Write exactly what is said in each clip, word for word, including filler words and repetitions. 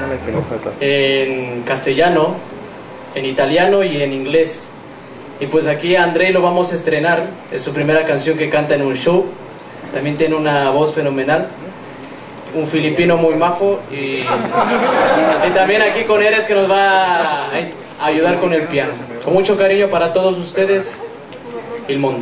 en castellano, en italiano y en inglés. Y pues aquí a Andrei lo vamos a estrenar, es su primera canción que canta en un show. También tiene una voz fenomenal, un filipino muy majo, y, y también aquí con Eres, que nos va a, a ayudar con el piano. Con mucho cariño para todos ustedes, Il Mondo.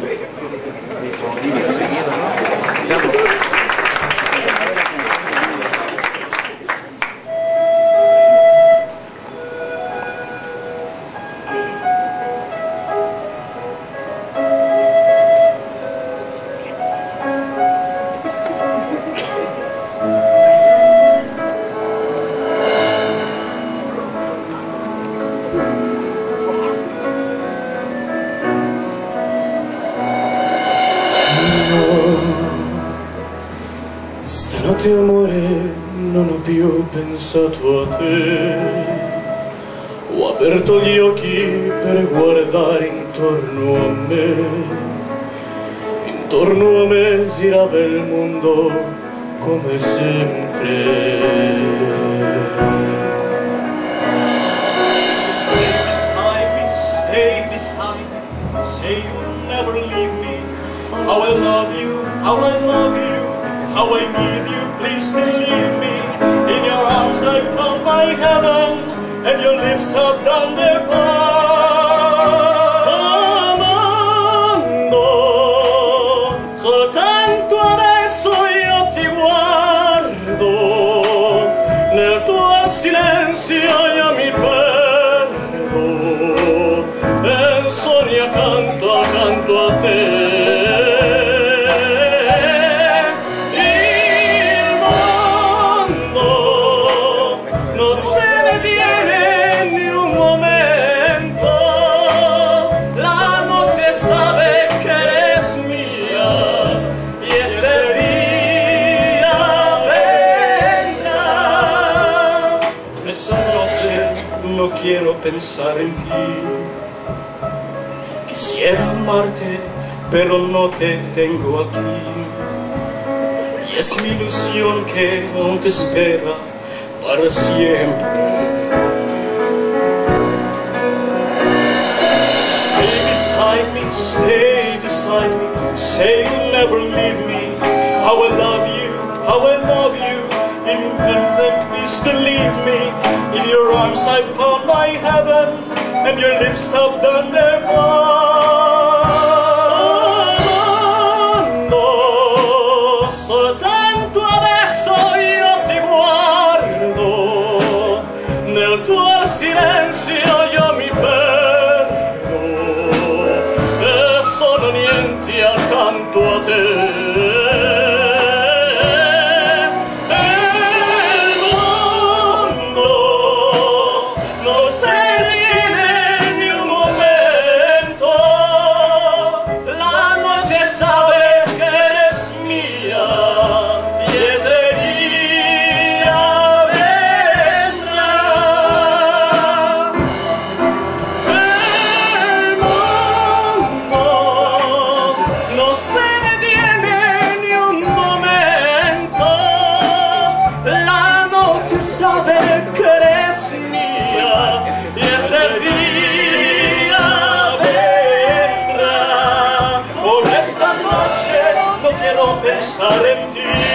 Stanotte amore non ho più pensato a te, ho aperto gli occhi per guardare intorno a me, intorno a me girava il mondo come sempre. Stay beside me, stay beside me, say you'll never leave me, how I love you, how I love you. How I need you, please believe me. In your arms I found my heaven, and your lips have done their part. Amando, soltanto adesso io ti guardo, nel tuo silenzio io mi perdo, e sogno accanto, accanto a te. No quiero pensar en ti, quisiera amarte, pero no te tengo aquí, y es mi ilusión que aún te espera para siempre. Stay beside me, stay beside me, say you'll never leave me, how I love you, how I love you. In your presence, please believe me. In your arms I found my heaven, and your lips have done their part. Amando, soltanto adesso io ti guardo, nel tuo silenzio io mi perdo, e sono niente accanto a te. Pensar en ti.